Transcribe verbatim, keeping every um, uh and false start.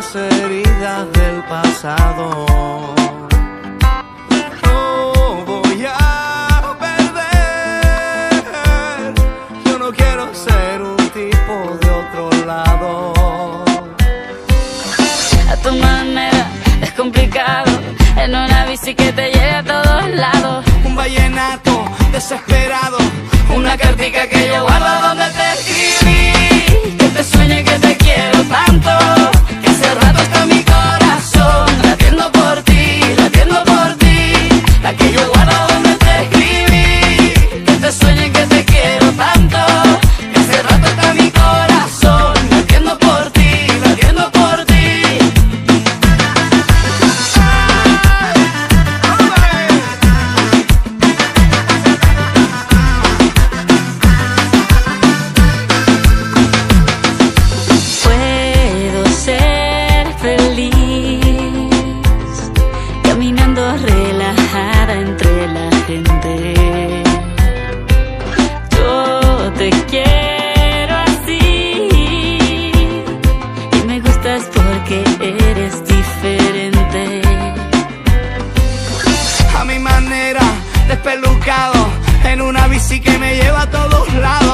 las heridas del pasado. No voy a perder, yo no quiero ser un tipo de otro lado. A tu manera es complicado, en una bici que te lleve a todos lados. Un vallenato desesperado, una cartica que yo guardo donde te escribí. Que te sueñe que te quiero tanto, que hace rato está mi corazón latiendo por ti, latiendo por ti. la que yo guardo donde te escribí. Que te sueñe que te quiero tanto, Que hace rato está mi corazón latiendo por ti, latiendo por ti. Puedo ser feliz caminando relajada entre la gente. Yo te quiero así y me gustas porque eres diferente. A mi manera, despelucado, en una bici que me lleva a todos lados.